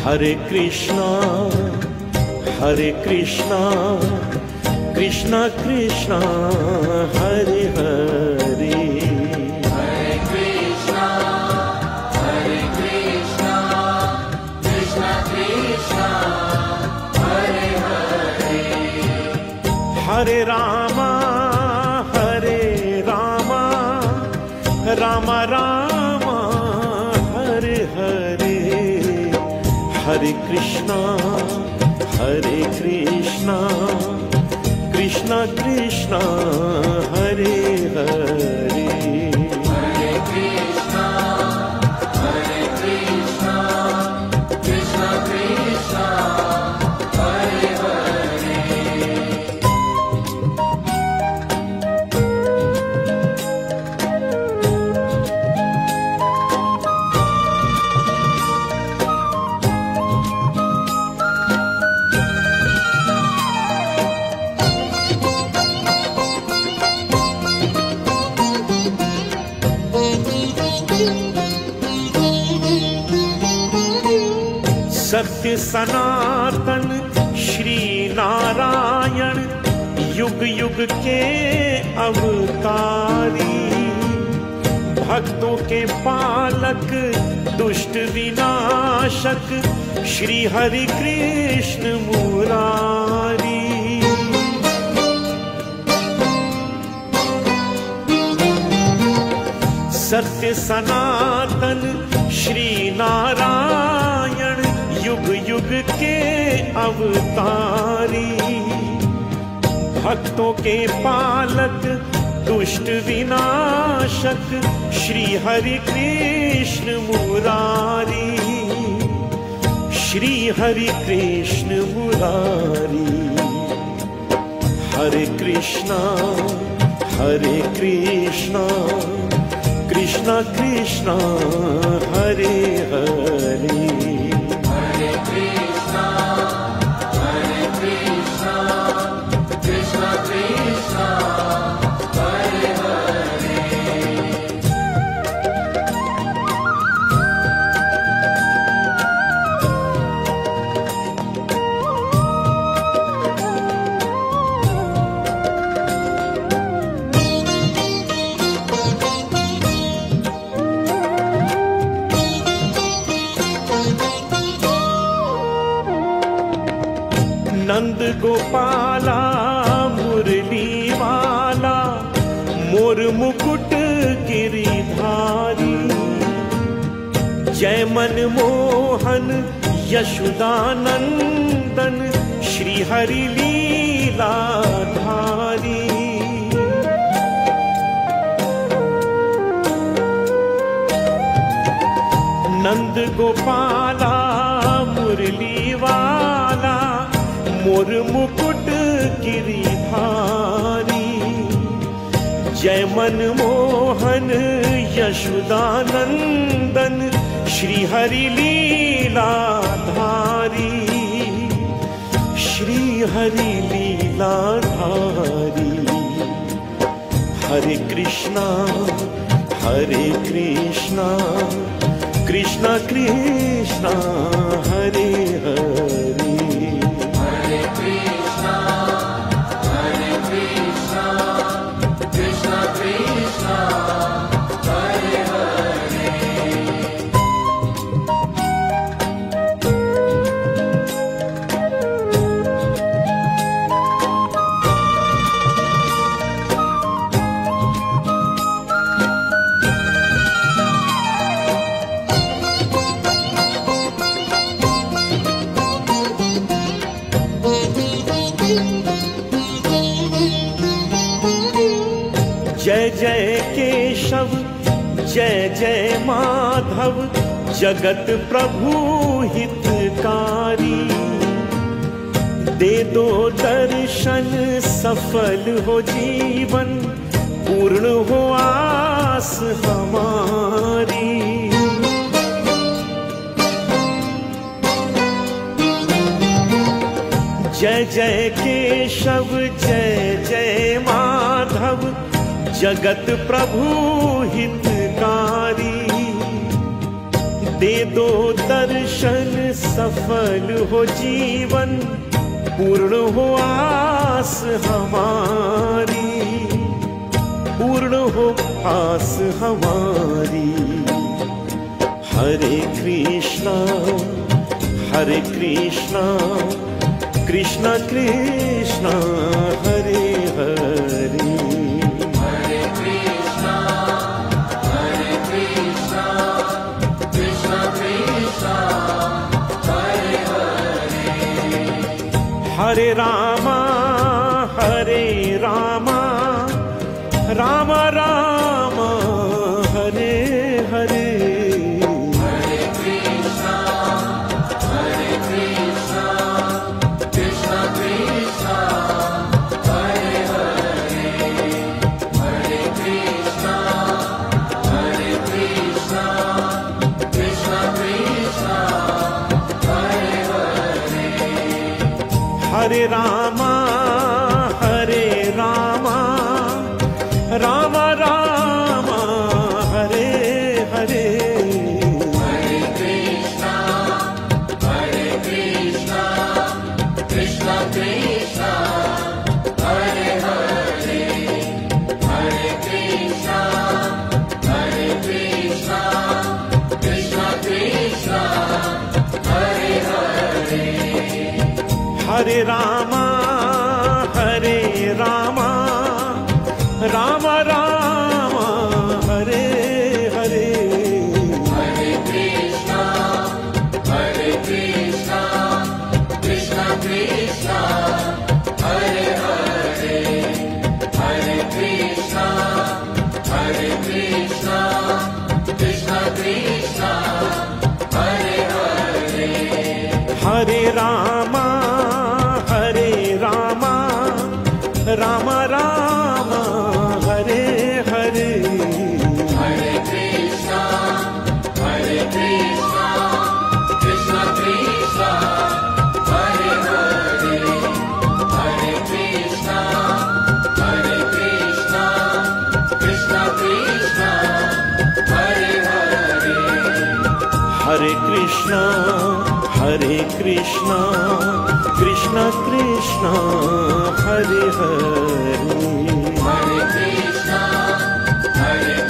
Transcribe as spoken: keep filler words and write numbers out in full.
हरे कृष्णा हरे कृष्णा कृष्णा कृष्णा हरे हरे, हरे कृष्णा हरे कृष्णा कृष्णा कृष्णा हरे हरे, हरे रामा हरे रामा राम राम हरे हरे, हरे कृष्णा हरे कृष्णा कृष्णा कृष्णा हरे हरे, हरे कृष्णा हरे कृष्णा कृष्णा कृष्णा हरे हरे। सत्य सनातन श्री नारायण युग युग के अवतारी, भक्तों के पालक दुष्ट विनाशक श्री हरि कृष्ण मुरारी। सत्य सनातन श्री नारायण युग युग के अवतारी, भक्तों के पालक दुष्ट विनाशक श्री हरि कृष्ण मुरारी, श्री हरि कृष्ण मुरारी। हरे कृष्णा हरे कृष्णा कृष्णा कृष्णा हरे हरे, हरे कृष्णा हरे कृष्णा कृष्णा कृष्णा हरे हरे। नंद गोपाला मुरली वाला मोर मुकुट गिरिधारी, जय मनमोहन यशोदानंदन श्री हरि लीला धारी। नंद गोपाला मुरली वाला मोर मुकुट गिरिधारी, जय मनमोहन यशोदानंदन श्री हरि लीला धारी, श्री हरि लीला धारी। हरे कृष्णा हरे कृष्णा कृष्णा कृष्णा हरे हरे, हरे कृष्णा हरे कृष्णा कृष्णा कृष्णा हरे हरे। जय जय केशव जय जय माधव जगत प्रभु हितकारी, दे दो दर्शन सफल हो जीवन पूर्ण हो आस हमारी। जय जय केशव जय जय माधव जगत प्रभु हितकारी, दे दो दर्शन सफल हो जीवन, पूर्ण हो आस हमारी, पूर्ण हो आस हमारी। हरे कृष्णा हरे कृष्णा कृष्णा कृष्णा हरे हरे। हरे कृष्णा हरे कृष्णा कृष्णा कृष्णा हरे हरे। हरे रामा हरे रामा राम राम हरे हरे। हरे कृष्णा हरे कृष्णा कृष्णा कृष्णा हरे हरे। हरे कृष्णा हरे कृष्णा कृष्णा कृष्णा हरे हरे। हरे रामा हरे रामा राम राम हरे हरे। हरे कृष्णा हरे कृष्णा कृष्णा कृष्णा हरे हरे। हरे कृष्णा हरे कृष्णा कृष्णा कृष्णा हरे हरे। हरे रामा हरे रामा राम राम हरे हरे। हरे कृष्णा हरे कृष्णा कृष्णा कृष्णा हरे हरे। हरे कृष्णा हरे कृष्णा कृष्णा कृष्णा हरे हरे। हरे रामा हरे रामा राम राम हरे हरे। हरे कृष्णा हरे कृष्णा कृष्णा कृष्णा हरे हरे। हरे कृष्णा हरे कृष्णा कृष्णा कृष्णा हरे हरे। हरे कृष्णा हरे कृष्णा कृष्णा कृष्णा हरे हरे। हरे कृष्णा हरे